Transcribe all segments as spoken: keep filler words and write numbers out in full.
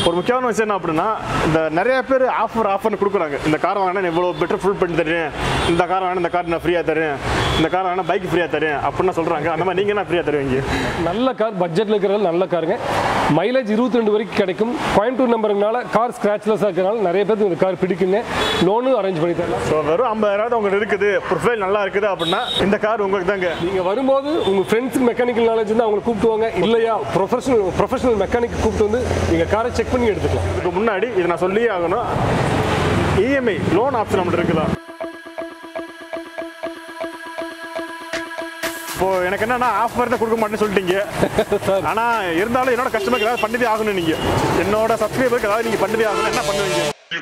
ஒரு முக்கியமான விஷயம் என்ன அப்படின்னா இந்த நிறைய பேர் ஆஃபர் ஆஃபர்னு கொடுக்குறாங்க. இந்த கார் வாங்கினா இவ்வளோ பெட்ரோல் ஃபுல் பண்ணி தரேன், இந்த கார் வாங்கினா இந்த கார் நான் ஃப்ரீயாக தரேன், இந்த கார் வாங்கினா பைக் ஃப்ரீயாக தரேன் அப்படின்னு சொல்கிறாங்க. அந்த மாதிரி நீங்கள் என்ன ஃப்ரீயாக தருவீங்க? நல்ல கார் பட்ஜெட்டில் இருக்கிறது நல்ல காருங்க. மைலேஜ் இருபத்தி ரெண்டு வரைக்கும் கிடைக்கும். கோயம்புத்தூர் நம்பருங்கனால கார் ஸ்க்ராட்ச்லெஸ்ஸாக இருக்கிறனால நிறைய பேருக்கு இந்த கார் பிடிக்குங்க. லோனும் அரேஞ்ச் பண்ணி தரலாம். ஸோ வெறும் ஐம்பதாயிரம் உங்களுக்கு இருக்குது, ப்ரொஃபைல் நல்லா இருக்குது அப்படின்னா இந்த கார் உங்களுக்கு தாங்க. நீங்கள் வரும்போது உங்கள் ஃப்ரெண்ட்ஸுக்கு மெக்கானிக்கல் நாலேஜ் இருந்தால் அவங்களை கூப்பிட்டுவாங்க. இல்லையா ப்ரொஃபஷனல் ப்ரொஃபஷனல் மெக்கானிக் கூப்பிட்டு வந்து நீங்கள் காரை செக் பண்ணி எடுத்துக்கலாம். இதுக்கு முன்னாடி இதை நான் சொல்லியே ஆகணும், இஎம்ஐ லோன் ஆப்ஷன் நம்மகிட்ட இருக்குதா? இப்போ எனக்கு என்னன்னா ஆஃபர் தான் கொடுக்க மாட்டேன்னு சொல்லிட்டீங்க. ஆனால் இருந்தாலும் என்னோட கஸ்டமருக்கு ஏதாவது பண்ணிதே ஆகணும். நீங்கள் என்னோட சப்ஸ்கிரைபருக்கு ஏதாவது நீங்கள் பண்ணிதே ஆகணும். என்ன பண்ணுவீங்க?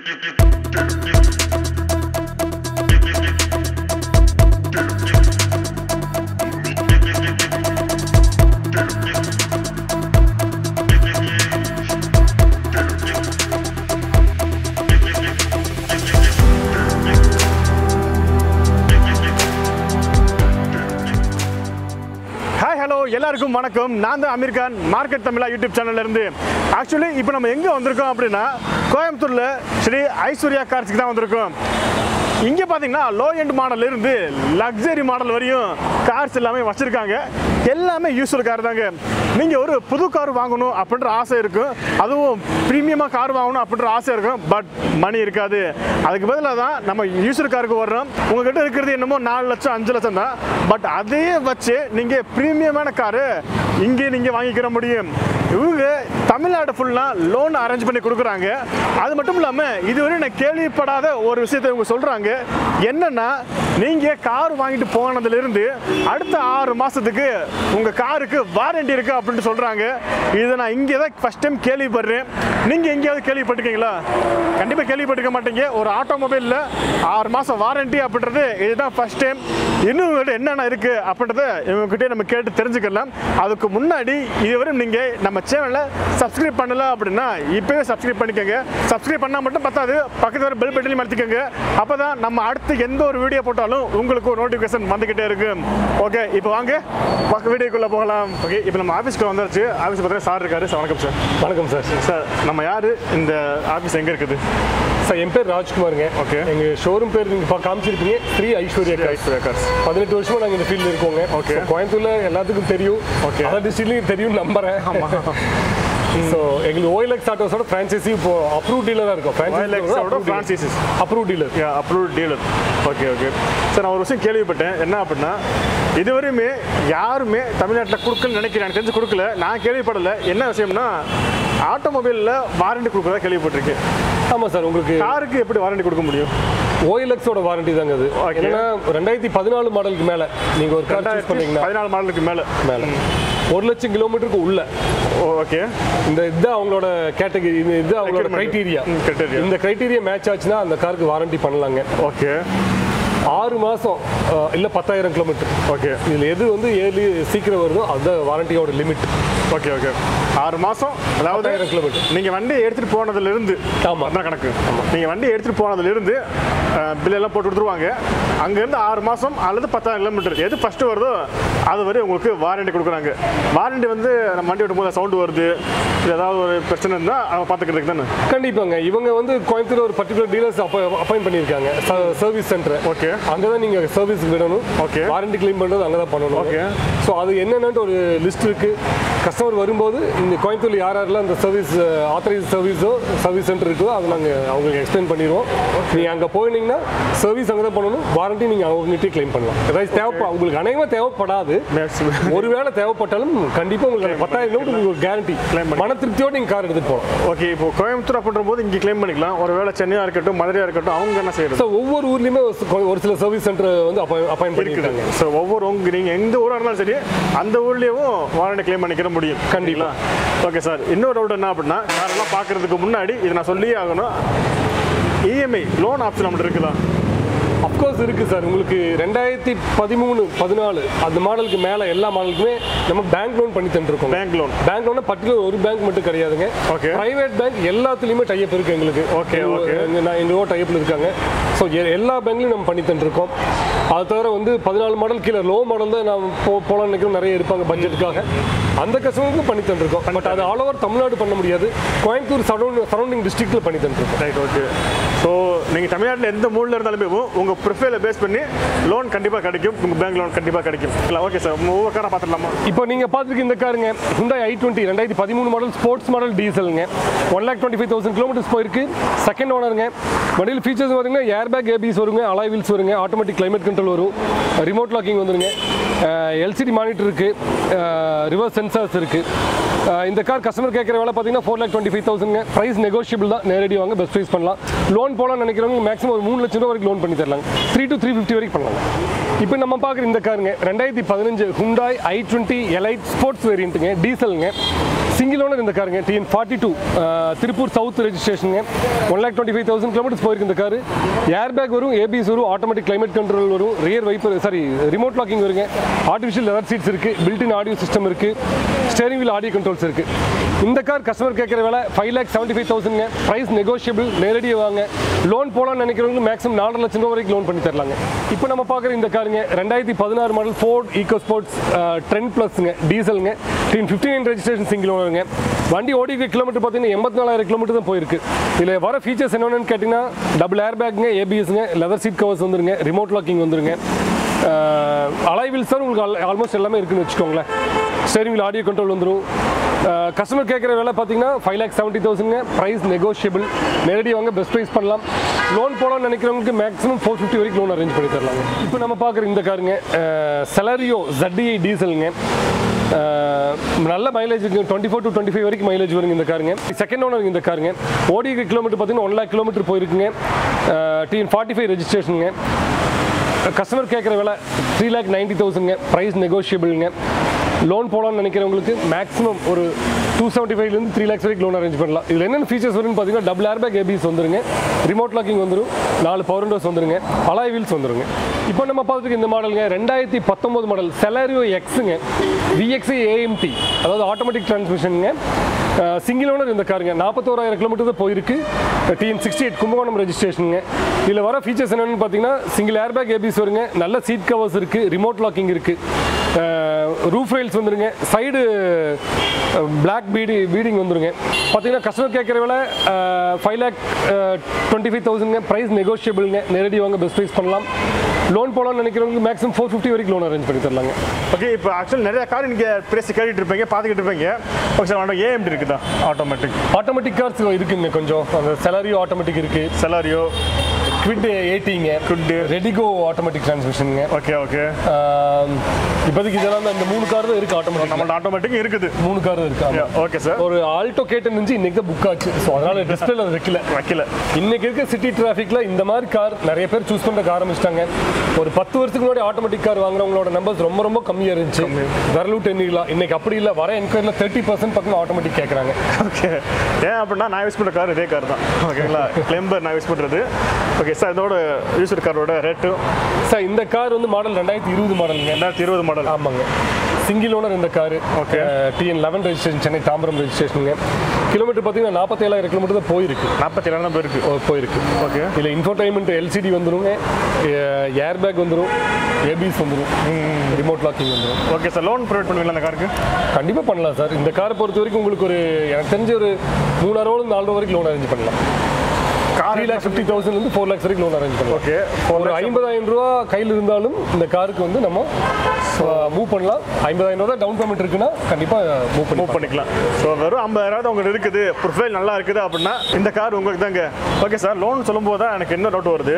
எல்லாருக்கும் வணக்கம். நான் தான் அமீர் கான், மார்க்கெட் தமிழா யூடியூப் சேனல்ல இருந்து. ஆக்சுவலி இப்போ நம்ம எங்கே வந்திருக்கோம் அப்படின்னா கோயம்புத்தூர்ல ஸ்ரீ ஐஸ்வர்யா கார்ஸ்க்கு தான் வந்திருக்கோம். இங்கே பார்த்தீங்கன்னா லோ எண்ட் மாடல் இருந்து லக்ஸரி மாடல் வரையும் கார்ஸ் எல்லாமே வச்சுருக்காங்க. எல்லாமே யூஸ்ஃபுல் கார் தாங்க. நீங்கள் ஒரு புது கார் வாங்கணும் அப்படின்ற ஆசை இருக்கும், அதுவும் ப்ரீமியமாக கார் வாங்கணும் அப்படின்ற ஆசை இருக்கும். பட் மணி இருக்காது. அதுக்கு பதிலாக தான் நம்ம யூஸ்ஃபுல் காருக்கு வர்றோம். உங்கள்கிட்ட இருக்கிறது என்னமோ நாலு லட்சம் அஞ்சு லட்சம் தான். பட் அதையே வச்சு நீங்கள் ப்ரீமியமான காரு இங்கே நீங்கள் வாங்கிக்கிற முடியும். இவங்க தமிழ்நாடு ஃபுல்லாக லோன் அரேஞ்ச் பண்ணி கொடுக்குறாங்க. அது மட்டும் இல்லாமல் இதுவரை நான் கேள்விப்படாத ஒரு விஷயத்தை இவங்க சொல்கிறாங்க. என்னன்னா, நீங்கள் கார் வாங்கிட்டு போனதுலேருந்து அடுத்த ஆறு மாதத்துக்கு உங்கள் காருக்கு வாரண்டி இருக்குது அப்படின்ட்டு சொல்கிறாங்க. இதை நான் இங்கே தான் ஃபஸ்ட் டைம் கேள்விப்படுறேன். நீங்கள் எங்கேயாவது கேள்விப்பட்டிருக்கீங்களா? கண்டிப்பாக கேள்விப்பட்டிருக்க மாட்டீங்க. ஒரு ஆட்டோமொபைலில் ஆறு மாதம் வாரண்டி அப்படின்றது இதுதான் ஃபஸ்ட் டைம். இன்னும் என்னென்ன இருக்குது அப்படின்றத இவங்ககிட்டே நம்ம கேட்டு தெரிஞ்சுக்கலாம். அதுக்கு முன்னாடி இதுவரை நீங்கள் நம்ம சேனலை சப்ஸ்கிரைப் பண்ணல அப்படின்னா இப்போவே சப்ஸ்கிரைப் பண்ணிக்கோங்க. சப்ஸ்கிரைப் பண்ணால் மட்டும் பத்தாது, பக்கத்தில் வர பெல் பட்டனையும் மறந்துக்கோங்க. அப்போ தான் நம்ம அடுத்து எந்த ஒரு வீடியோ போட்டாலும் உங்களுக்கு ஒரு நோட்டிஃபிகேஷன் வந்துக்கிட்டே இருக்கும். ஓகே, இப்போ வாங்க பக்க வீடியோக்குள்ளே போகலாம். ஓகே, இப்போ நம்ம ஆஃபீஸ்க்கு வந்துருச்சு. ஆஃபீஸ் பார்த்தீங்கன்னா சார் இருக்காரு. சார் வணக்கம் சார். வணக்கம் சார். சார் நம்ம யார், இந்த ஆஃபீஸ் எங்கே இருக்குது? சார் என் பேர் ராஜ்குமாருங்க. ஓகே, எங்கள் ஷோரூம் பேர் நீங்கள் காமிச்சிருப்பீங்க, ஸ்ரீ ஐஸ்வர்யா ஐஸ்வர்யா கார்ஸ். பதினெட்டு வருஷமாக நாங்கள் இந்த ஃபீல்டில் இருக்கோங்க. ஓகே, கோயம்புத்தூரில் எல்லாத்துக்கும் தெரியும். ஓகே, அதர் டிஸ்ட்ரிக்ட்லையும் தெரியும் நம்புறேன். ஆமாம். ஸோ எங்களுக்கு ஓஎல்எக்ஸ் ஆட்டோஸோட ஃப்ரான்ச்சைசி இப்போ அப்ரூவ் டீலராக இருக்கும். Franchise approve dealer. Approve dealer. Okay okay sir, நான் ஒரு விஷயம் கேள்விப்பட்டேன். என்ன அப்படின்னா, இதுவரையுமே யாருமே தமிழ்நாட்டில் கொடுக்கலன்னு நினைக்கிறேன். எனக்கு தெரிஞ்சு கொடுக்கல, நான் கேள்விப்படலை. என்ன விஷயம்னா, ஆட்டோமொபைலில் வாரண்டி கொடுக்குறதா கேள்விப்பட்டிருக்கேன். ஆமாம் சார். உங்களுக்கு காருக்கு எப்படி வாரண்டி கொடுக்க முடியும்? ஓஎல்எக்ஸோட வாரண்டி தாங்க அது. ஏன்னா ரெண்டாயிரத்தி பதினாலு மாடலுக்கு மேலே நீங்கள் ஒரு கார் யூஸ் பண்ணீங்கன்னா பதினாலு மாடலுக்கு மேலே மேலே ஒரு லட்சம் கிலோமீட்டருக்கு உள்ள. ஓகே, இந்த இது அவங்களோட கேட்டகரி, இது அவங்களோட கிரைட்டீரியா. இந்த கிரைட்டீரியா மேட்ச் ஆச்சுன்னா அந்த காருக்கு வாரண்டி பண்ணலாங்க. ஓகே, ஆறு மாதம் இல்லை பத்தாயிரம் கிலோமீட்டர். ஓகே, இதில் எது வந்து ஏழு சீக்கிரம் வருதோ அதுதான் வாரண்டியோட லிமிட். ஓகே ஓகே ஆறு மாதம், அதாவது ஆயிரம் கிலோமீட்டர். நீங்கள் வண்டி எடுத்துகிட்டு போனதுலேருந்து. ஆமாம், அதான் கணக்கு. ஆமாம், நீங்கள் வண்டி எடுத்துகிட்டு போனதுலேருந்து பில்லெல்லாம் போட்டு கொடுத்துருவாங்க. அங்கேருந்து ஆறு மாதம் அல்லது பத்தாயிரம் கிலோமீட்டர் எது ஃபஸ்ட்டு வருதோ அது வரை உங்களுக்கு வாரண்டி கொடுக்குறாங்க. வாரண்டி வந்து நம்ம வண்டி விடும்போது சவுண்டு வருது, ஏதாவது ஒரு பிரச்சனை இருந்தால் அவங்க பார்த்துக்கிறதுக்கு தானே. கண்டிப்பாங்க. இவங்க வந்து கோயம்புத்தூர் ஒரு பர்டிகுலர் டீலர்ஸ் அப்போ அப்பாயிண்ட் பண்ணியிருக்காங்க, சர்வீஸ் சென்டர். ஓகே, அங்கே தான் நீங்கள் சர்வீஸ் விடணும். ஓகே, வாரண்டி கிளைம் பண்ணுறது அங்கே தான் பண்ணணும். ஓகே, ஸோ அது என்னென்னு ஒரு லிஸ்ட் இருக்குது. கஸ்டமர் வரும்போது இந்த கோயம்புத்தூர் யார் யாரெல்லாம் அந்த சர்வீஸ் ஆத்தரைஸ் சர்வீஸோ சர்வீஸ் சென்டர் இருக்கோ அது நாங்கள் அவங்களுக்கு எக்ஸ்பிளைன் பண்ணிடுவோம். நீங்கள் அங்கே போனீங்கன்னா சர்வீஸ் அங்கே தான் பண்ணணும், வாரண்டி நீங்கள் அவங்ககிட்டே கிளைம் பண்ணலாம். ஏதாவது தேவைப்பா உங்களுக்கு அநேகமாக தேவைப்படாது. ஒருவேளை தேவைப்பட்டாலும் கண்டிப்பாக உங்களுக்கு பத்தாயிரம் கிலோமீட்டர் உங்களுக்கு கேரண்டி மன திருப்தியோடு நீங்கள் கார் எடுத்துகிட்டு போகலாம். ஓகே, இப்போ கோயம்புத்தூர் அப்படின்ற போது இங்கே கிளைம் பண்ணிக்கலாம். ஒருவேளை சென்னையாக இருக்கட்டும், மதுரையாக இருக்கட்டும், அவங்க என்ன செய்யறது? ஸோ ஒவ்வொரு ஊர்லேயுமே ஒரு சில சர்வீஸ் சென்டர் வந்து அப்பாயிண்ட் பண்ணியிருக்காங்க. ஸோ ஒவ்வொரு உங்க நீங்கள் எந்த ஊராக இருந்தாலும் சரி அந்த ஊர்லேயும் வாரண்டி கிளைம் பண்ணிக்கிற முடியும். கண்டிப்பாக. ஓகே சார், இன்னொரு டவுட் என்ன அப்படின்னா, காரெல்லாம் பார்க்கறதுக்கு முன்னாடி இதை நான் சொல்லியே ஆகணும், இஎம்ஐ லோன் ஆப்ஷன் நம்மகிட்ட இருக்குதா? அஃப்கோர்ஸ் இருக்குது சார். உங்களுக்கு ரெண்டாயிரத்தி பதிமூணு பதினாலு அந்த மாடலுக்கு மேலே எல்லா மாடலுக்குமே நம்ம பேங்க் லோன் பண்ணி தந்துருக்கோம். Bank loan bank loan particular ஒரு பேங்க் மட்டும் கிடையாதுங்க. ஓகே. பிரைவேட் பேங்க் எல்லாத்துலேயுமே டைப் இருக்குது எங்களுக்கு. Okay okay. நான் எங்கள் டைப்பில் இருக்காங்க. ஸோ எல்லா பேங்க்லையும் நம்ம பண்ணி தந்துருக்கோம். அது தவிர வந்து பதினாலு மாடல் கீழே லோ மாடல் தான் நான் போ போகலான்னு நினைக்கிறோம். நிறைய இருப்பாங்க பட்ஜெட்டுக்காக. அந்த கஸ்டமருக்கும் பண்ணி தந்துருக்கோம். பட் அது ஆல் ஓவர் தமிழ்நாடு பண்ண முடியாது. கோயம்புத்தூர் சரௌண்ட் சரௌண்டிங் டிஸ்ட்ரிக்ட்டில் பண்ணி தந்துருக்கோம். Right okay. ஸோ நீங்கள் தமிழ்நாட்டில் எந்த மூலில் இருந்தாலுமே உங்கள் ப்ரிஃபைலை பேஸ் பண்ணி லோன் கண்டிப்பாக கிடைக்கும். உங்கள் பேங்க் லோன் கண்டிப்பாக கிடைக்கும். இல்லை ஓகே சார். ஒவ்வொரு காராக பார்த்துடலாமா? இப்போ நீங்கள் பார்த்துருக்கு இந்த காருங்க Hyundai ஐ டுவெண்ட்டி ரெண்டாயிரத்தி பதிமூணு மாடல் ஸ்போர்ட்ஸ் மாடல் டீசலுங்க. One lakh twenty five thousand kilometres போயிருக்கு. செகண்ட் ஓனருங்க. வண்டியில் ஃபீச்சர்ஸ் பார்த்தீங்கன்னா ஏர் பேக் ஏபிஎஸ் வருங்க, அலாய் வீல்ஸ் வருங்க, ஆட்டோமேட்டிக் கிளைமேட் கண்ட்ரோல் வரும், ரிமோட் லாக்கிங் வந்துருங்க, எல்சிடி மானிட்டர் இருக்குது, ரிவர்ஸ் சென்சார்ஸ் இருக்குது. இந்த கார் கஸ்டமர் கேட்குற வேலை பார்த்தீங்கன்னா four lakh twenty five thousand price negotiable தான். நேரடி வாங்க பெஸ்ட் ப்ரைஸ் பண்ணலாம். லோன் போகலான்னு நினைக்கிறவங்க மேக்ஸிமம் ஒரு மூணு லட்சம் ரூபா வரைக்கும் லோன் பண்ணி தரலாங்க. த்ரீ டு த்ரீ ஃபிஃப்டி வரைக்கும் பண்ணலாம். இப்போ நம்ம பார்க்குற இந்த காருங்க ரெண்டாயிரத்தி பதினஞ்சு Hyundai I twenty elite sports வேரியண்ட்டுங்க, டீசலுங்க, சிங்கிள் ஓனர் இந்த காருங்க. TN forty two Tiruppur south ரெஜிஸ்ட்ரேஷனுங்க. One lakh twenty five thousand kilometres போயிருக்கு இந்த காரு. ஏர் பேக் வரும், ஏபிஎஸ் வரும், ஆட்டோமேட்டிக் கிளைமேட் கண்ட்ரோல் வரும், rear wiper sorry remote locking வருங்க, ஆர்டிஃபிஷியல் லெதர் சீட்ஸ் இருக்குது, பில்டின் ஆடியோ சிஸ்டம் இருக்குது, ஸ்டேரிங் வீல் ஆடியோ கண்ட்ரோல்ஸ் இருக்குது. இந்த கார் கஸ்டமர் கேட்குற வேலை ஃபைவ் லேக் செவன்ட்டி ஃபைவ் தௌசண்ட்ங்க. Price negotiable. நேரடியாக வாங்க. லோன் போகலான்னு நினைக்கிறவங்க மேக்ஸிமம் நாலரை லட்சம் ரூபா வரைக்கும் லோன் பண்ணி தரலாங்க. இப்போ நம்ம பார்க்குற இந்த காருங்க ரெண்டாயிரத்தி பதினாறு model Ford Eco sports trend ப்ளஸ்ங்க, டீசலுங்க, TN fifty nine registration single ஓனருங்க. வண்டி ஓடிக்கிற கிலோமீட்டர் பார்த்தீங்கன்னா எண்பத்தி நாலாயிரம் கிலோமீட்டர் தான் போயிருக்கு. இதில் வர ஃபீச்சர்ஸ் என்னென்னு கேட்டிங்கன்னா டபுள் ஏர் பேக்குங்க, ஏபிஎஸ்ங்க, லெதர் சீட் கவர்ஸ் வந்துருங்க, ரிமோட் லாக்கிங் வந்துருங்க, அலாய் வீல்ஸ் சார் உங்களுக்கு ஆல்மோஸ்ட் எல்லாமே இருக்குன்னு வச்சுக்கோங்களேன். ஸ்டேரிங் வீல் ஆடியோ கண்ட்ரோல் வந்துடும். கஸ்டமர் கேட்குற வேலை பார்த்தீங்கன்னா ஃபைவ் லேக் செவன்ட்டி தௌசண்ட்ங்க. Price negotiable. நேரடி வாங்க பெஸ்ட் ப்ரைஸ் பண்ணலாம். லோன் போகலான்னு நினைக்கிறவங்களுக்கு மேக்ஸிமம் ஃபோர் ஃபிஃப்டி வரைக்கும் லோன் அரேஞ்ச் பண்ணி தரலாங்க. இப்போ நம்ம பார்க்குற இந்த காருங்க செலரியோ ஜெட்ஐ டீசலுங்க. நல்ல மைலேஜ் இருக்குது. Twenty four to twenty five வரைக்கும் மைலேஜ் வருங்க இந்த காருங்க. செகண்ட் ஓனர் இந்த காருங்க. ஓடி கிலோமீட்டர் பார்த்தீங்கன்னா ஒன் லேக் கிலோமீட்டர் போயிருக்குங்க. டிஎன் ஃபார்ட்டி ஃபைவ் ரெஜிஸ்ட்ரேஷனுங்க. கஸ்டமர் கேட்குற விலை த்ரீ லேக் நைன்ட்டி தௌசண்ட்ங்க. ப்ரைஸ் நெகோஷியபிளுங்க. லோன் போகலான்னு நினைக்கிறவங்களுக்கு மேக்ஸிமம் ஒரு டூ செவன்ட்டி ஃபைவ்லேருந்து த்ரீ லேக்ஸ் வரைக்கும் லோன் அரேஞ்ச் பண்ணலாம். இதில் என்னென்ன ஃபீச்சர்ஸ் வரும்னு பார்த்தீங்கன்னா டபுள் ஏர் பேக் ஏபிஎஸ் வந்துருங்க, ரிமோட் லாக்கிங் வந்துடும், நாலு பவர் விண்டோஸ் வந்துருங்க, அலாய் வீல்ஸ் வந்துருங்க. இப்போ நம்ம பார்த்துட்டு இந்த மாடலுங்க ரெண்டாயிரத்தி பத்தொம்போது மாடல் செலரியோ எக்ஸுங்க, விஎக்ஸ்ஐ ஏஎம்டி, அதாவது ஆட்டோமேட்டிக் டிரான்ஸ்மிஷனுங்க. சிங்கிள் ஓனர் இந்த காருங்க. நாற்பத்தோராயிரம் கிலோமீட்டர் தான் போயிருக்கு. டிஎன் சிக்ஸ்டி எயிட் கும்பகோணம் ரெஜிஸ்ட்ரேஷனுங்க. இதில் வர ஃபீச்சர்ஸ் என்னென்னு பார்த்தீங்கன்னா சிங்கிள் ஏர் பேக் ஏபிஎஸ் வருங்க, நல்ல சீட் கவர்ஸ் இருக்குது, ரிமோட் லாக்கிங் இருக்குது, ரூஃப் ரெயில்ஸ் வந்துருங்க, சைடு பிளாக் பீடி பீடிங் வந்துருங்க. பார்த்தீங்கன்னா கஸ்டமர் கேட்குற வேலை ஃபைவ் லேக் டுவெண்ட்டி ஃபைவ் தௌசண்ட்ங்க. ப்ரைஸ் நெகோஷியபிளுங்க. நேரடி வாங்க பெஸ்ட் ப்ரைஸ் பண்ணலாம். லோன் போகலான்னு நினைக்கிறவங்க மேக்ஸிமம் ஃபோர் ஃபிஃப்டி வரைக்கும் லோன் அரேஞ்ச் பண்ணி தரலாங்க. ஓகே. இப்போ ஆக்சுவலி நிறைய கார் நீங்கள் பேசி கேட்டுட்டு இருப்பீங்க, பார்த்துக்கிட்டு இருப்பீங்க. ஓகே சார், ஏஎம்டி இருக்குதா? ஆட்டோமேட்டிக் ஆட்டோமேட்டிக் கார்ஸ் இருக்குங்க. கொஞ்சம் அந்த செலரியோ ஆட்டோமேட்டிக் இருக்குது, செலரியோ குவிட் எயிட்டிங்க, குவிட் ரெடிகோ ஆட்டோமேட்டிக் டிரான்ஸ்மிஷனுங்க. Okay okay. இப்போதைக்கு இதெல்லாம் இந்த மூணு கார் தான் இருக்குது. ஆட்டோமேட்டிக் நம்ம ஆட்டோமேட்டிக் இருக்குது. மூணு கார் இருக்குது. Okay sir. ஒரு ஆல்டோ கேட்டு இருந்துச்சு, இன்னைக்கு தான் புக் ஆச்சு. ஸோ அதனால டிஸ்பிளேல அது வைக்கல வைக்கல இன்னைக்கு இருக்க சிட்டி டிராஃபிக்ல இந்த மாதிரி கார் நிறைய பேர் சூஸ் பண்ணுறதுக்கு ஆரம்பிச்சிட்டாங்க. ஒரு பத்து வருஷத்துக்கு முன்னாடி ஆட்டோமேட்டிக் கார் வாங்குறவங்களோட நம்பர்ஸ் ரொம்ப ரொம்ப கம்மியாக இருந்துச்சு. வரலூ டென்னிலாம் இன்னைக்கு அப்படி இல்லை. வர என்கொயரியில் தேர்ட்டி பர்சன்ட் பக்கம் ஆட்டோமேட்டிக் கேட்குறாங்க. ஓகே. ஏன் அப்படின்னா நான் யூஸ் பண்ணுற கார் இதே கார் தான். ஓகேங்களா? கிளைம்பர் நான் யூஸ் பண்ணுறது. ஓகே சார், இதோட யூஸ்டு காரோட ரேட்டு சார், இந்த கார் வந்து மாடல் ரெண்டாயிரத்தி இருபது மாடலுங்க. ரெண்டாயிரத்தி இருபது மாடல். ஆமாங்க. சிங்கிள் ஓனர் இந்த car. Okay. TN eleven registration, Chennai Tambaram ரெஜிஸ்ட்ரேஷனுங்க. கிலோமீட்டர் பார்த்தீங்கன்னா நாற்பத்தி ஏழாயிரம் கிலோமீட்டர் தான் போயிருக்கு. நாற்பத்தி ஏழாயிரம் தான் போயிருக்கு போயிருக்கு ஓகே. இல்லை இன்ஃபோடைன்மெண்ட் எல்சிடி வந்துருங்க, ஏர் பேக் வந்துடும், ஏபிஎஸ் வந்துடும், ரிமோட் லாக்கிங் வந்துடும். Okay sir. லோன் ப்ரொவைட் பண்ணுவீங்களா அந்த காருக்கு? கண்டிப்பாக பண்ணலாம் சார். இந்த காரை பொறுத்த வரைக்கும் உங்களுக்கு ஒரு எனக்கு தெரிஞ்ச ஒரு மூணாயிரம் ரூபா நாலு ரூபா வரைக்கும் லோன் அரேஞ்ச் பண்ணலாம். த்ரீ லேக் ஃபிஃப்டி தௌசண்ட் வந்து ஃபோர் லேக்ஸ் வரைக்கும் லோன் அரேஞ்ச் பண்ணலாம். ஓகே. ஒரு ஐம்பதாயிரம் ரூபா கையில் இருந்தாலும் இந்த காருக்கு வந்து நம்ம மூவ் பண்ணலாம். ஐம்பதாயிரம் ரூபா டவுன் பேமெண்ட் இருக்குன்னா கண்டிப்பாக மூவ் பண்ணி மூவ் பண்ணிக்கலாம். ஸோ வெறும் ஐம்பதாயிரம் உங்களுக்கு இருக்குது, ப்ரொஃபைல் நல்லா இருக்குது அப்படின்னா இந்த கார் உங்களுக்கு தாங்க. Okay sir. லோன் சொல்லும்போது தான் எனக்கு என்ன டவுட் வருது.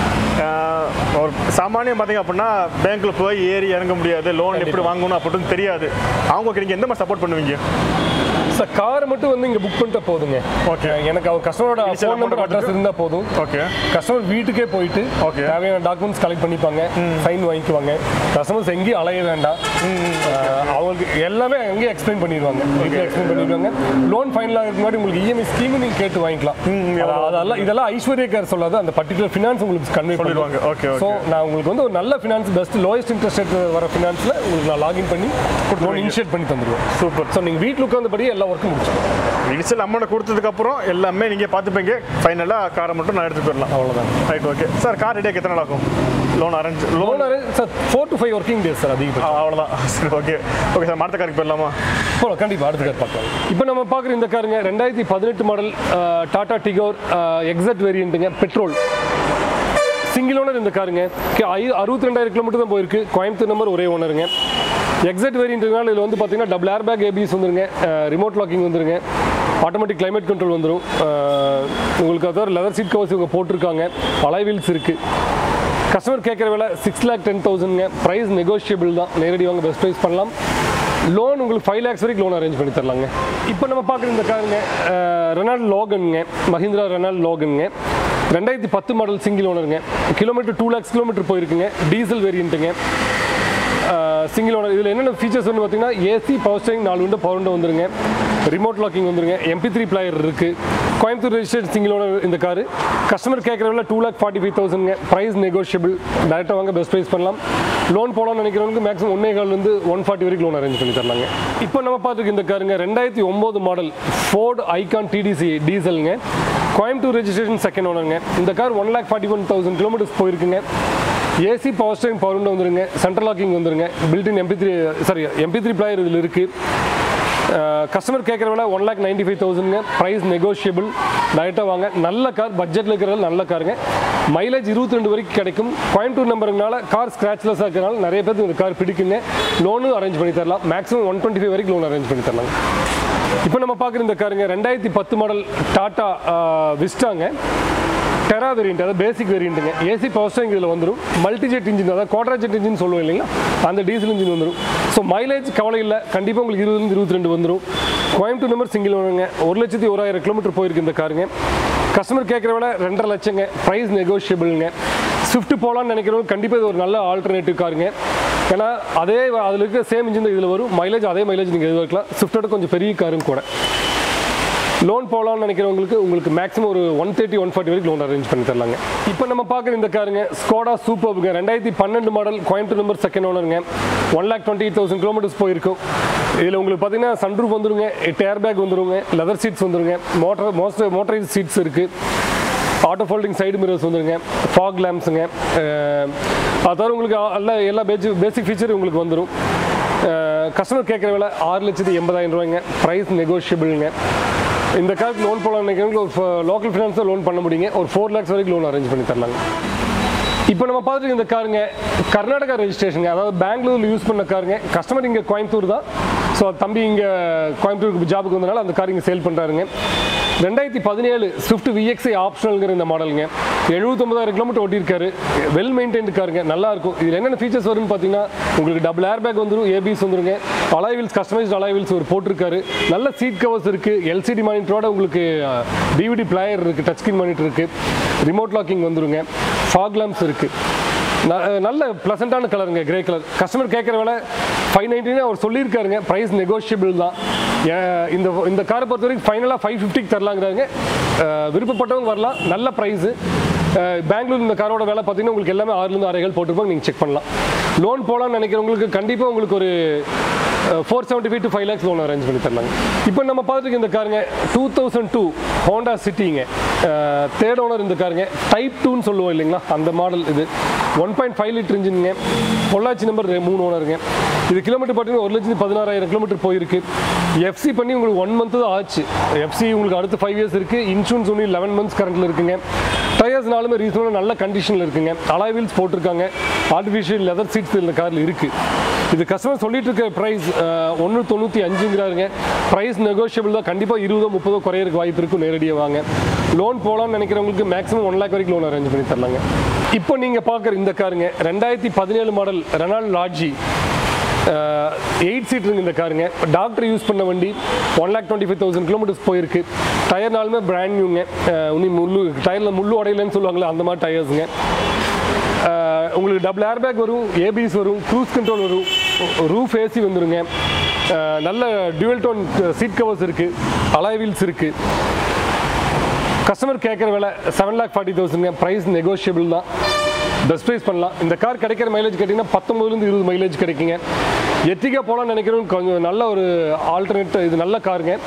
ஒரு சாமானியம் பார்த்தீங்க அப்படின்னா பேங்க்கில் போய் ஏறி இறங்க முடியாது, லோன் எப்படி வாங்கணும் அப்படின்னு தெரியாது. அவங்களுக்கு நீங்கள் எந்த மாதிரி சப்போர்ட் பண்ணுவீங்க? ஸோ இல்லை காரை மட்டும் வந்து இங்கே புக் பண்ணிட்டா போதுங்க. ஓகே. எனக்கு அவர் கஸ்டமரோட ஃபோன் நம்பர் அட்ரஸ் இருந்தால் போதும். ஓகே. கஸ்டமர் வீட்டுக்கே போயிட்டு ஓகே தேவையான டாக்குமெண்ட்ஸ் கலெக்ட் பண்ணிப்பாங்க, சைன் வாங்கிக்குவாங்க. கஸ்டமர்ஸ் எங்கேயும் அலைய வேண்டாம், அவங்களுக்கு எல்லாமே அங்கேயே எக்ஸ்பிளைன் பண்ணிடுவாங்க, வீட்டில் எக்ஸ்பிளைன் பண்ணிடுவாங்க. லோன் ஃபைனல் ஆகிறதுக்கு முன்னாடி உங்களுக்கு இஎம்ஐ ஸ்கீமும் நீங்கள் கேட்டு வாங்கிக்கலாம். அதெல்லாம் இதெல்லாம் ஐஸ்வர்யா கார் சொல்லாது, அந்த பர்டிகுலர் ஃபினான்ஸ் உங்களுக்கு கன்வே பண்ணிடுவாங்க. ஓகே. ஸோ நான் உங்களுக்கு வந்து ஒரு நல்ல finance, best lowest interest rate வர ஃபினான்ஸில் உங்களுக்கு நான் லாகின் பண்ணி லோன் இனிஷியேட் பண்ணி தந்துடுவோம். சூப்பர். ஸோ நீங்கள் வீட்டில் உட்காந்தபடியே எல்லா ஒர்க்கும் முடிச்சிடும். இனிஷியல் அமௌண்ட் கொடுத்ததுக்கப்புறம் எல்லாமே நீங்கள் பார்த்துப்பீங்க, ஃபைனலாக காரை மட்டும் நான் எடுத்துகிட்டு வரலாம். அவ்வளோதான். ரைட். ஓகே சார், கார் ரெடியாக எத்தனை நாள் ஆகும்? Loan arrange loan arrange sir four to five working days sir, அதிகம். அவ்வளோதான். ஓகே ஓகே சார், அடுத்த காருக்கு போயிடலாமா? போகலாம், கண்டிப்பாக அடுத்த கார் பார்க்கலாம். இப்போ நம்ம பார்க்குற இந்த காருங்க ரெண்டாயிரத்தி பதினெட்டு மாடல் டாடா டிகோர் எக்ஸட் வேரியண்ட்டுங்க, பெட்ரோல் சிங்கிள் ஓனர். இந்த காருங்க அறுபத்தி ரெண்டாயிரம் கிலோமீட்டர் தான் போயிருக்கு. கோயம்புத்தூர் நம்பர் ஒரே ஓனருங்க. எக்ஸட் வேரியண்ட்னால இதில் வந்து பார்த்தீங்கன்னா டபுள் ஏர் பேக் ஏபிஎஸ் வந்துருங்க, ரிமோட் லாக்கிங் வந்துருங்க, ஆட்டோமேட்டிக் கிளைமேட் கண்ட்ரோல் வந்துடும். உங்களுக்கு அதாவது லெதர் சீட் கவர்ஸ் இவங்க போட்டிருக்காங்க, அலாய் வீல்ஸ் இருக்குது. கஸ்டமர் கேட்குற விலை சிக்ஸ் லேக் டென் தௌசண்ட்ங்க. ப்ரைஸ் நெகோஷியபிள் தான், நேரடி வாங்க பெஸ்ட் ப்ரைஸ் பண்ணலாம். லோன் உங்களுக்கு ஃபைவ் லேக்ஸ் வரைக்கும் லோன் அரேஞ்ச் பண்ணி தரலாங்க. இப்போ நம்ம பார்க்குற இந்த காருங்க ரெனால்ட் லோகனுங்க, மஹிந்திரா ரெனால்ட் லோகனுங்க, ரெண்டாயிரத்தி பத்து மாடல் சிங்கிள் ஓனருங்க. கிலோமீட்டர் டூ லேக்ஸ் கிலோமீட்டர் போயிருக்குங்க, டீசல் வேரியண்ட்டுங்க, சிங்கிள் ஓனர். இதில் என்னென்ன ஃபீச்சர்ஸ் வந்து பார்த்தீங்கன்னா ஏசி, பவர் ஸ்டேரிங், நாலு விண்டோ பவர் விண்டோ வந்துருங்க, ரிமோட் லாக்கிங் வந்துருங்க, எம்பி த்ரீ பிளேயர் இருக்குது. கோயம்புத்தூர் ரெஜிஸ்டர்ட் சிங்கிள் ஓனர் இந்த காரு. கஸ்டமர் கேட்குறவங்கள டூ லேக் ஃபார்ட்டி ஃபைவ் தௌசண்ட்ங்க. ப்ரைஸ் நெகோஷியபிள், டேரெக்டாக வாங்க பெஸ்ட் ப்ரைஸ் பண்ணலாம். லோன் போகலாம்னு நினைக்கிறவங்களுக்கு மேக்ஸிமம் ஒன்னே கால்லேருந்து ஒன் ஃபார்ட்டி வரைக்கும் லோன் அரேஞ்ச் பண்ணி தரலாங்க. இப்போ நம்ம பார்த்துருக்கு இந்த காருங்க ரெண்டாயிரத்தி ஒம்பது மாடல் ஃபோர்டு ஐகான் டிடிசி டீசலுங்க, கோயம்புத்தூர் ரெஜிஸ்ட்ரேஷன் செகண்ட் ஓனருங்க. இந்த car one lakh forty one thousand kilometres போயிருக்குங்க. AC, power steering, power window வந்துருங்க, சென்ட்ரல் லாக்கிங் வந்துருங்க, built in MP three sorry MP three player இதில் இருக்குது. கஸ்டமர் கேட்குற விலை ஒன் லேக் நைன்டி ஃபைவ் தௌசண்ட்ங்க. ப்ரைஸ் நெகோஷியபிள், டேரெக்டாக வாங்க. நல்ல கார், பட்ஜெட்டில் இருக்கிறது நல்ல காருங்க. மைலேஜ் இருபத்தி ரெண்டு வரைக்கும் கிடைக்கும். கோயம்புத்தூர் நம்பருங்கனால கார் ஸ்க்ராச்லெஸ்ஸாக இருக்கிறனால நிறைய பேருக்கு இந்த கார் பிடிக்குங்க. லோனும் அரேஞ்ச் பண்ணி தரலாம், மேக்ஸிமம் ஒன் டுவெண்ட்டி ஃபைவ் வரைக்கும் லோன் அரேஞ்ச் பண்ணி தரலாம். இப்போ நம்ம பார்க்குற இந்த காருங்க ரெண்டாயிரத்தி பத்து மாடல் டாடா விஸ்டாங்க, டெரா வேரியண்ட், அதாவது பேசிக் வேரியண்ட்டுங்க. ஏசி, பவர் ஸ்டேரிங் இதில் வந்துடும். மல்டிஜெட் இன்ஜின், அதாவது குவாட்ராஜெட் இன்ஜின் சொல்லுவோம் இல்லைங்களா, அந்த டீசல் இன்ஜின் வந்துடும். ஸோ மைலேஜ் கவலை இல்லை, கண்டிப்பாக உங்களுக்கு இருபதுலேருந்து இருபத்தி ரெண்டு வந்துடும். கோயம்புத்தூர் நம்பர் சிங்கிள் ஓனருங்க. ஒரு லட்சத்தி ஓராயிரம் கிலோமீட்டர் போயிருக்கு இந்த காருங்க. கஸ்டமர் கேட்குற விலை ரெண்டரை லட்சங்க. ப்ரைஸ் நெகோஷியபிளுங்க. ஸ்விஃப்ட் போகலான்னு நினைக்கிறவங்க கண்டிப்பாக இது ஒரு நல்ல ஆல்டர்னேட்டிவ் காருங்க. ஏன்னா அதே அதில் இருக்கிற சேம் இன்ஜின் தான் இதில் வரும். மைலேஜ் அதே மைலேஜ் நீங்கள் எதிர்பார்க்கலாம். ஸ்விஃப்ட்டோட கொஞ்சம் பெரிய காரும் கூட. லோன் போகலான்னு நினைக்கிறவங்களுக்கு உங்களுக்கு மேக்ஸிமம் ஒரு ஒன் தேர்ட்டி ஒன் ஃபார்ட்டி வரைக்கும் லோன் அரேஞ்ச் பண்ணி தரலாங்க. இப்போ நம்ம பார்க்குற இந்த காருங்க ஸ்கோடா சூப்பர்ங்க, ரெண்டாயிரத்தி பன்னெண்டு மாடல், கோயம்புத்தூர் நம்பர் செகண்ட் ஓனருங்க. One lakh twenty eight thousand kilometres போயிருக்கும். இதில் உங்களுக்கு பார்த்தீங்கன்னா சன்ரூஃப் வந்துருங்க, எட்டு ஏர் பேக் வந்துருங்க, லெதர் சீட்ஸ் வந்துருங்க, மோட்டர் மோஸ்ட் மோட்டரைஸ் சீட்ஸ் இருக்குது, ஆட்டோ ஃபோல்டிங் சைடு மிரர்ஸ் வந்துருங்க, ஃபாக் லேம்ப்ஸுங்க. அது தவிர உங்களுக்கு எல்லா எல்லா பேசிக் பேசிக் ஃபீச்சரும் உங்களுக்கு வந்துடும். கஸ்டமர் கேட்குற விலை ஆறு லட்சத்தி எண்பதாயிரம் ரூபாய்ங்க. ப்ரைஸ் நெகோஷியபிளுங்க. இந்த காருக்கு லோன் போகலாம் நினைக்கிறவங்களுக்கு ஒரு லோக்கல் ஃபினான்ஸ் தான் லோன் பண்ண முடியுங்க. ஒரு ஃபோர் லேக்ஸ் வரைக்கும் லோன் அரேஞ்ச் பண்ணி தரலாங்க. இப்போ நம்ம பார்த்துட்டு இந்த காருங்க கர்நாடகா ரெஜிஸ்ட்ரேஷனுங்க, அதாவது பெங்களூரில் யூஸ் பண்ண காருங்க. கஸ்டமர் இங்கே கோயம்புத்தூர் தான். ஸோ தம்பி இங்கே கோயம்புத்தூருக்கு ஜாபுக்கு வந்தனால அந்த கார் இங்கே சேல் பண்ணுறாருங்க. ரெண்டாயிரத்தி பதினேழு ஸ்விஃப்ட் விஎக்ஸ்ஐ ஆப்ஷனல்ங்கிற இந்த மாடலுங்க. எழுபத்தொம்பதாயிரம் கிலோமீட்டர் ஓட்டியிருக்காரு. வெல் மெயின்டைன்டு காருங்க, நல்லா இருக்கும். இதில் என்னென்ன ஃபீச்சர்ஸ் வரும்னு பார்த்தீங்கன்னா உங்களுக்கு டபுள் ஏர் பேக் வந்துடும், ஏபிஎஸ் வந்துருங்க, alloy wheels, customised alloy wheels ஒரு போட்டிருக்காரு, நல்ல சீட் கவர்ஸ் இருக்குது, எல்சிடி மானிட்டரோட உங்களுக்கு டிவிடி பிளேயர் இருக்குது, டச் ஸ்கிரீன் மானிட்டர் இருக்குது, ரிமோட் லாக்கிங் வந்துருங்க, ஃபாக் லேம்ப்ஸ் இருக்குது. நல்ல ப்ளசண்டான கலருங்க, கிரே கலர். கஸ்டமர் கேட்குற விலை ஃபைவ் நைன்டின்னு அவர் சொல்லியிருக்காருங்க. ப்ரைஸ் நெகோஷியபிள் தான். இந்த இந்த காரை பொறுத்த வரைக்கும் ஃபைனலாக ஃபைவ் ஃபிஃப்டிக்கு தரலாங்கிறாங்க. விருப்பப்பட்டவங்க வரலாம், நல்ல ப்ரைஸு. பெங்களூர் இந்த காரோட வேலை பார்த்தீங்கன்னா உங்களுக்கு எல்லாமே ஆறுலேருந்து ஆறைகள் போட்டிருப்பாங்க, நீங்கள் செக் பண்ணலாம். லோன் போகலான்னு நினைக்கிறவங்களுக்கு கண்டிப்பாக உங்களுக்கு ஒரு four seventy five to five lakhs loan arrange பண்ணி தரலாங்க. இப்போ நம்ம பார்த்துட்டு இந்த காருங்க டூ தௌசண்ட் டூ ஹோண்டா சிட்டிங்க, தேர்ட் ஓனர் இந்த காருங்க. டைப் டூன்னு சொல்லுவோம் இல்லைங்களா, அந்த மாடல் இது. ஒன் பாயிண்ட் ஃபைவ் லிட்டர் இன்ஜினுங்க, பொள்ளாச்சி நம்பர் மூணு ஓனருங்க. இது கிலோமீட்டர் பார்த்தீங்கன்னா ஒரு லட்சத்தி பதினாறாயிரம் கிலோமீட்டர் போயிருக்கு. எஃப்சி பண்ணி உங்களுக்கு ஒன் மந்த்து தான் ஆச்சு. எஃப்சி உங்களுக்கு அடுத்து ஃபைவ் இயர்ஸ் இருக்குது. இன்சூரன்ஸ் ஒன்று லெவன் மந்த்ஸ் கரண்ட்டில் இருக்குங்க. டயர்ஸ் நாலுமே ரீசனபிளாக நல்ல கண்டிஷனில் இருக்குங்க. அலாய் வீல்ஸ் போட்டிருக்காங்க. ஆர்டிஃபிஷியல் லெதர் சீட்ஸ் இந்த காரில் இருக்குது. இது கஸ்டமர் சொல்லிட்டு இருக்க ப்ரைஸ் ஒன்று தொண்ணூற்றி அஞ்சுங்கிறாருங்க. ப்ரைஸ் நெகோஷியபிள் தான். கண்டிப்பாக இருபதோ முப்பதோ குறையிறதுக்கு வாய்ப்பு இருக்கும். நேரடியாக வாங்க. லோன் போகலான்னு நினைக்கிறவங்களுக்கு மேக்ஸிமம் ஒன் லேக் வரைக்கும் லோன் அரேஞ்ச் பண்ணி தரலாங்க. இப்போ நீங்கள் பார்க்குற இந்த காருங்க ரெண்டாயிரத்தி பதினேழு மாடல் ரெனால்ட் லாட்ஜி, எயிட் சீட்டருங்க இந்த காருங்க. டாக்டர் யூஸ் பண்ண வண்டி one lakh twenty five thousand kilometres போயிருக்கு. டயர்னாலுமே பிராண்ட் நியூங்க. உனி முள்ளு டயரில் முள்ளு உடையலன்னு சொல்லுவாங்களே அந்த மாதிரி டயர்ஸுங்க. உங்களுக்கு டபுள் ஏர் பேக் வரும், ஏபிஎஸ் வரும், க்ரூஸ் கண்ட்ரோல் வரும், ரூஃப் ஏசி வந்துருங்க. நல்ல டியூவல் டோன் சீட் கவர்ஸ் இருக்குது, அலாய் வீல்ஸ் இருக்குது. கஸ்டமர் கேட்குற விலை செவன் லேக் ஃபார்ட்டி தௌசண்ட்ங்க. ப்ரைஸ் நெகோஷியபிள் தான், பெஸ்ட் ப்ரைஸ் பண்ணலாம். இந்த கார் கிடைக்கிற மைலேஜ் கேட்டிங்கன்னா பத்தொம்பதுலேருந்து இருபது மைலேஜ் கிடைக்குங்க. எத்திக்கா போகலான்னு நினைக்கிறவங்க கொஞ்சம் நல்ல ஒரு ஆல்டர்னேட், இது நல்ல காருங்க.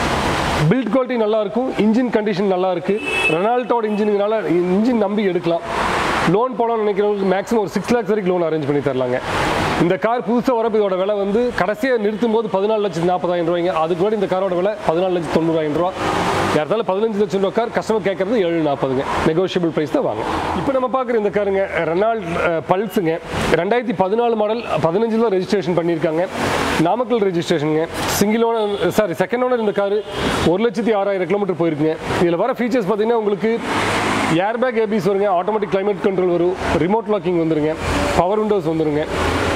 பில்ட் குவாலிட்டி நல்லாயிருக்கும், இன்ஜின் கண்டிஷன் நல்லா இருக்குது. ரெனால்ட்டோட இன்ஜினுங்கனால இன்ஜின் நம்பி எடுக்கலாம். லோன் போடணும்னு நினைக்கிறவங்களுக்கு மேக்ஸிமம் ஒரு சிக்ஸ் லேக்ஸ் வரைக்கும் லோன் அரேஞ்ச் பண்ணி தரலாங்க. இந்த கார் புதுசாக வரப்போ இதோட விலை வந்து கடைசியாக நிறுத்தும் போது பதினாலு லட்சத்து நாற்பதாயிரம் ரூபாய்ங்க. அதுக்கு முன்னாடி இந்த காரோட விலை பதினாலு லட்சத்து தொண்ணூறாயிரம் ரூபா. யாராலும் பதினஞ்சு லட்சம் ரூபா கார் கஸ்டமர் கேட்கறது ஏழு நாற்பதுங்க. நெகோஷியபிள் ப்ரைஸ் தான் வாங்க. இப்போ நம்ம பார்க்குற இந்த காருங்க ரெனால்ட் பல்ஸுங்க. ரெண்டாயிரத்தி பதினாலு மாடல், பதினஞ்சில் ரெஜிஸ்ட்ரேஷன் பண்ணியிருக்காங்க. நாமக்கல் ரெஜிஸ்ட்ரேஷனுங்க. Single owner sorry second owner இந்த காரு ஒரு லட்சத்தி ஆறாயிரம் கிலோமீட்டர் போயிருக்குங்க. இதில் வர ஃபீச்சர்ஸ் பார்த்தீங்கன்னா உங்களுக்கு ஏர் பேக் ஏபிஎஸ் வருங்க, ஆட்டோமேட்டிக் கிளைமேட் கண்ட்ரோல் வரும், ரிமோட் லாக்கிங் வந்துருங்க, பவர் விண்டோஸ் வந்துருங்க.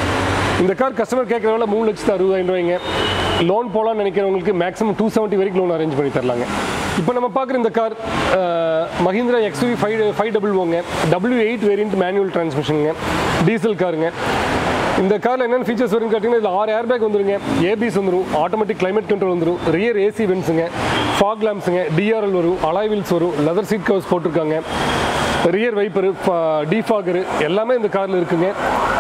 இந்த கார் கஸ்டமர் கேட்குற விலை மூணு லட்சத்து அறுபதாயிரம் ரூபாய்ங்க. லோன் போகலான்னு நினைக்கிறவங்களுக்கு மேக்ஸிமம் டூ செவன்ட்டி வரைக்கும் லோன் அரேஞ்ச் பண்ணி தரலாங்க. இப்போ நம்ம பார்க்குற இந்த car Mahindra XV five five double ஓங்க, டபிள்யூ எயிட் வேரியன்ட் மேனுவல் டிரான்ஸ்மிஷனுங்க, டீசல் காருங்க. இந்த காரில் என்னென்ன ஃபீச்சர்ஸ் வரும்னு கேட்டிங்கன்னா இதில் ஆறு ஏர் பேக் வந்துருங்க, ஏபிஎஸ் வந்துடும், ஆட்டோமேட்டிக் கிளைமேட் கண்ட்ரோல் வந்துடும், ரியர் ஏசி வென்ஸுங்க, ஃபாக் லேம்ப்ஸுங்க, டிஆர்எல் வரும், அலாய் வீல்ஸ் வரும், லெதர் சீட் கவர்ஸ் போட்டிருக்காங்க, ரியர் வைப்பரு, டிஃபாகரு எல்லாமே இந்த காரில் இருக்குங்க.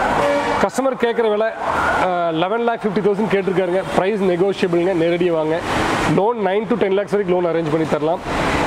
கஸ்டமர் கேட்குற விலை லெவன் லேக் ஃபிஃப்டி தௌசண்ட் கேட்டிருக்காருங்க. ப்ரைஸ் நெகோஷியபிளுங்க, நேரடியாக வாங்க. Loan nine to ten lakhs வரைக்கும் லோன் அரேஞ்ச் பண்ணி தரலாம்.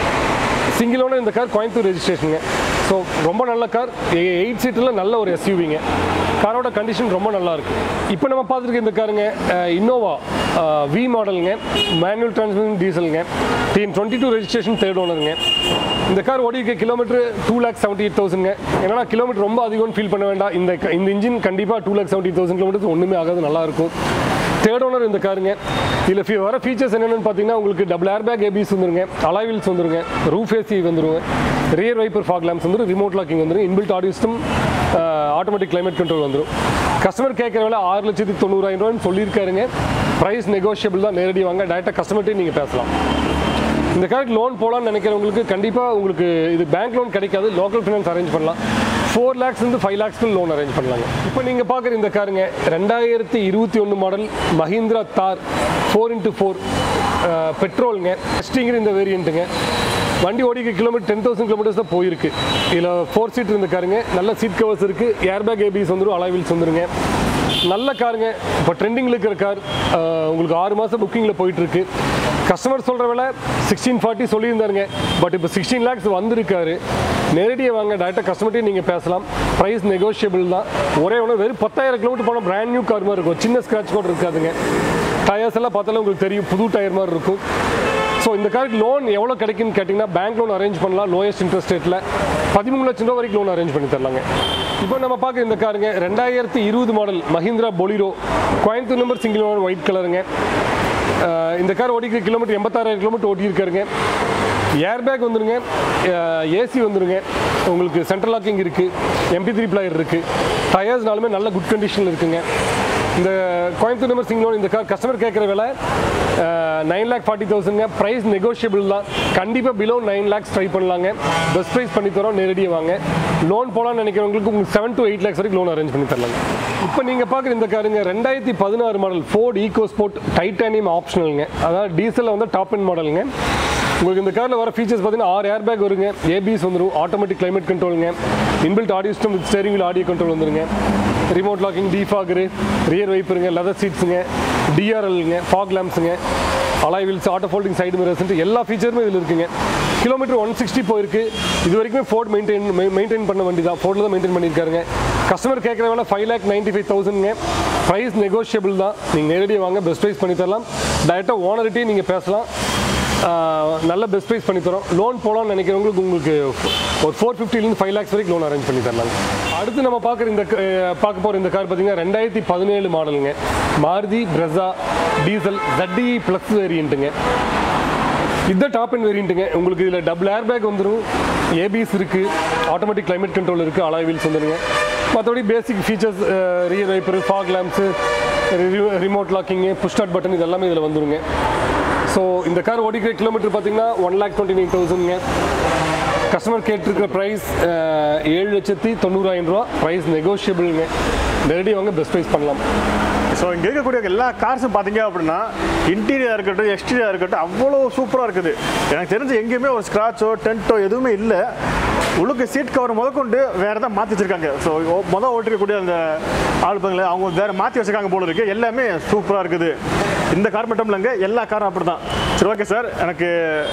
சிங்கிள் ஓனர் இந்த கார் கோயம்புத்தூர் ரெஜிஸ்ட்ரேஷனுங்க. ஸோ ரொம்ப நல்ல கார், எயிட் சீட்டில் நல்ல ஒரு எஸ்யூவிங்க. காரோட கண்டிஷன் ரொம்ப நல்லா இருக்கு. இப்போ நம்ம பார்த்துருக்க இந்த காருங்க இன்னோவா வி மாடலுங்க, மேனுவல் டிரான்ஸ்மிஷன் டீசலுங்க, TN twenty two registration third ஓனருங்க. இந்த கார் ஓடிக்க kilometre two lakh seventy eight தௌசண்ட்ங்க. ஏன்னா கிலோமீட்டர் ரொம்ப அதிகம்னு ஃபீல் பண்ண வேண்டாம். இந்த இந்த இன்ஜின் கண்டிப்பாக two lakh seventy thousand kilometre ஒன்றுமே ஆகாது, நல்லாயிருக்கும். தேர்ட் ஓனர் இந்த காருங்க. இதில் ஃபீ வர ஃபீச்சர்ஸ் என்னென்னு பார்த்தீங்கன்னா உங்களுக்கு டபுள் ஏர் பேக் ஏபிஎஸ் வந்துருங்க, அலாய் வீல்ஸ் வந்துருங்க, ரூஃப் ஏசி வந்துருங்க, ரியர் வைப்பர் ஃபாக் லேம்ப்ஸ் வந்துடும், ரிமோட் லாக்கிங் வந்துடும், inbuilt audio system, automatic climate control வந்துடும். கஸ்டமர் கேட்குற வேலை ஆறு லட்சத்தி தொண்ணூறாயிரம் ரூபான்னு சொல்லியிருக்காருங்க. ப்ரைஸ் நெகோஷியபிள் தான், நேரடி வாங்க, டேரெக்டாக கஸ்டமர்கிட்டே நீங்கள் பேசலாம். இந்த காருக்கு லோன் போகலான்னு நினைக்கிறவங்களுக்கு கண்டிப்பாக உங்களுக்கு இது பேங்க் லோன் கிடைக்காது, லோக்கல் ஃபினான்ஸ் அரேஞ்ச் பண்ணலாம். ஃபோர் லேக்ஸ்லேருந்து ஃபைவ் லேக்ஸ்க்கு லோன் அரேஞ்ச் பண்ணலாங்க. இப்போ நீங்கள் பார்க்குற இந்த காருங்க ரெண்டாயிரத்தி இருபத்தி ஒன்று model Mahindra Thar four into four பெட்ரோலுங்க, டெஸ்டிங்கிற இந்த வேரியண்ட்டுங்க. வண்டி ஓடிக்க கிலோமீட்டர் டென் தௌசண்ட் கிலோமீட்டர்ஸ் தான் போயிருக்கு. இதில் ஃபோர் சீட் இருந்த காருங்க, நல்ல சீட் கவர்ஸ் இருக்குது, ஏர் பேக் ஏபிஎஸ் வந்துடும், அலாய் வீல்ஸ் வந்துருங்க. நல்ல காருங்க. இப்போ ட்ரெண்டிங்கில் இருக்கிற கார் உங்களுக்கு ஆறு மாதம் புக்கிங்கில் போயிட்டுருக்கு. கஸ்டமர் சொல்கிற விலை சிக்ஸ்டீன் ஃபார்ட்டி சொல்லியிருந்தாருங்க, பட் இப்போ சிக்ஸ்டீன் லேக்ஸ் வந்திருக்காரு. நேரடியாக வாங்க, டேரெக்டாக கஸ்டமர்கிட்டே நீங்கள் பேசலாம். ப்ரைஸ் நெகோஷியபிள் தான். ஒரே ஒன்று வெறும் பத்தாயிரம் கிலோமீட்டர் போனால் பிராண்ட் நியூ கார் மாதிரி இருக்கும், சின்ன ஸ்க்ராட்ச் கூட இருக்காதுங்க. டயர்ஸ் எல்லாம் பார்த்தாலும் உங்களுக்கு தெரியும், புது டயர் மாதிரி இருக்கும். ஸோ இந்த காருக்கு லோன் எவ்வளோ கிடைக்குன்னு கேட்டிங்கன்னா பேங்க் லோன் அரேஞ்ச் பண்ணலாம், லோயஸ்ட் இன்ட்ரெஸ்ட் ரேட்டில் பதிமூணு லட்சம் ரூபா வரைக்கும் லோன் அரேஞ்ச் பண்ணி தரலாங்க. இப்போ நம்ம பார்க்குற இந்த காருங்க ரெண்டாயிரத்தி இருபது model Mahindra Bolero, Coimbatore number, single owner, white கலருங்க. இந்த கார் ஓடிக்கிற கிலோமீட்டர் எண்பத்தாறாயிரம் கிலோமீட்டர் ஓட்டியிருக்காருங்க. ஏர் பேக் வந்துருங்க, ஏசி வந்துருங்க, உங்களுக்கு சென்ட்ரல் லாக்கிங் இருக்குது, எம்பி த்ரீ பிளேயர் இருக்குது, டயர்ஸ்னாலுமே நல்ல குட் கண்டிஷனில் இருக்குங்க. இந்த கோயம்புத்தூர் நம்பர் சிங்கிள் ஓனர் இந்த கார் கஸ்டமர் கேட்குற விலை நைன் லேக் ஃபார்ட்டி தௌசண்ட்ங்க. ப்ரைஸ் நெகோஷியபிள் தான், கண்டிப்பாக பிலோ நைன் லேக்ஸ் ட்ரை பண்ணலாங்க. பெஸ்ட் ப்ரைஸ் பண்ணி தரோம், நேரடியாக வாங்க. லோன் போகலான்னு நினைக்கிறவங்களுக்கு உங்களுக்கு செவன் டு எயிட் லேக்ஸ் வரைக்கும் லோன் அரேஞ்ச் பண்ணி தரலாங்க. இப்போ நீங்கள் பார்க்குற இந்த காருங்க ரெண்டாயிரத்தி பதினாறு model Ford EcoSport Titanium ஆப்ஷனலுங்க, அதாவது டீசலில் வந்து டாப் எண்ட் மாடலுங்க. உங்களுக்கு இந்த காரில் வர ஃபீச்சர்ஸ் பார்த்தீங்கன்னா ஆறு ஏர் பேக் வருங்க, ஏபிஎஸ் வந்துடும், ஆட்டோமேட்டிக் கிளைமேட் கண்ட்ரோலுங்க, inbuilt audio system with steering wheel audio control வந்துருங்க, ரிமோட் லாக்கிங், டிஃபாகரு, ரியர் வைப்பருங்க, லெதர் சீட்ஸுங்க, டிஆர்எல்ங்க, ஃபாக் லேம்ப்ஸுங்க, alloy wheels, auto folding side mirrors, எல்லா ஃபீச்சருமே இதில் இருக்குங்க. கிலோமீட்டர் ஒன் சிக்ஸ்டி போயிருக்கு. இது வரைக்கும் ஃபோர்ட் மெயின்டைன் மெயின்டைன் பண்ண வண்டி தான், ஃபோர்டில் தான் மெயின்டைன் பண்ணியிருக்காருங்க. கஸ்டமர் கேட்குற வேலை ஃபைவ் லேக் நைன்ட்டி ஃபைவ் தௌசண்ட்ங்க. ப்ரைஸ் நெகோஷியபிள் தான், நீங்கள் நேரடியாக வாங்க, பெஸ்ட் ப்ரைஸ் பண்ணி தரலாம். டைரெக்டாக ஓனர்கிட்டே நீங்கள் பேசலாம், நல்ல பெஸ்ட் ப்ரைஸ் பண்ணி தரோம். லோன் போகலான்னு நினைக்கிறவங்களுக்கு உங்களுக்கு ஒரு ஃபோர் ஃபிஃப்டிலேருந்து ஃபைவ் லேக்ஸ் வரைக்கும் லோன் அரேஞ்ச் பண்ணி தரலாங்க. அடுத்து நம்ம பார்க்குற இந்த பார்க்க போகிற இந்த கார் பார்த்தீங்கன்னா ரெண்டாயிரத்தி பதினேழு மாடலுங்க, Maruti Brezza diesel ZDi plus வேரியண்ட்டுங்க. இதுதான் டாப் அண்ட் வேரியண்ட்டுங்க. உங்களுக்கு இதில் டபுள் ஏர் பேக் வந்துடும், ஏபிஎஸ் இருக்குது, ஆட்டோமேட்டிக் கிளைமேட் கண்ட்ரோல் இருக்குது, அலாய் வீல்ஸ் வந்துடுங்க. மற்றபடி basic features rear wiper, fog lamps, remote locking push start button இது எல்லாமே இதில் வந்துருங்க. ஸோ இந்த கார் ஓடிக்கிற கிலோமீட்டர் பார்த்தீங்கன்னா ஒன் லேக் டுவெண்ட்டி நைன் தௌசண்ட்ங்க. கஸ்டமர் கேட்டிருக்கிற ப்ரைஸ் ஏழு லட்சத்தி தொண்ணூறாயிரம் ரூபா. ப்ரைஸ் நெகோஷியபிளுங்க. நேரடி வாங்க பெஸ்ட் ப்ரைஸ் பண்ணலாம். ஸோ இங்கே இருக்கக்கூடிய எல்லா கார்ஸும் பார்த்தீங்க அப்படின்னா இன்டீரியராக இருக்கட்டும் எக்ஸ்டீரியராக இருக்கட்டும் அவ்வளோ சூப்பராக இருக்குது. எனக்கு தெரிஞ்சு எங்கேயுமே ஒரு ஸ்க்ராச்சோ டென்ட்டோ எதுவுமே இல்லை. உள்ளுக்கு சீட் கவர் முதற்கொண்டு வேறு எதாவது மாற்றி வச்சுருக்காங்க. ஸோ மொதல் ஓட்டிருக்கக்கூடிய அந்த ஆளுப்பங்களை அவங்க வேறு மாற்றி வச்சுருக்காங்க போல இருக்குது. எல்லாமே சூப்பராக இருக்குது. இந்த கார் மட்டும் இல்லைங்க, எல்லா காரும் அப்படி தான். சரி, ஓகே சார். எனக்கு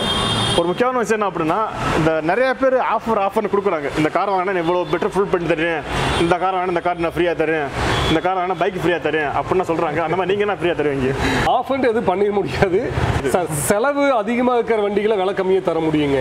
ஒரு முக்கியமான விஷயம் என்ன அப்படின்னா, இந்த நிறைய பேர் ஆஃபர் ஆஃபர்னு கொடுக்குறாங்க. இந்த கார் வாங்கினா இவ்வளோ பெட்டர் ஃபுல் பண்ணி தரேன், இந்த கார் வாங்கினா இந்த கார் நான் ஃப்ரீயாக தரேன், இந்த கார் வாங்கினா பைக் ஃப்ரீயாக தரேன் அப்படின்னு சொல்கிறாங்க. அந்த மாதிரி நீங்கள் என்ன ஃப்ரீயாக தருவீங்க? ஆஃபர்ன்ட்டு எதுவும் பண்ணிட முடியாது. செலவு அதிகமாக இருக்கிற வண்டிகளை விலை கம்மியாக தர முடியுங்க.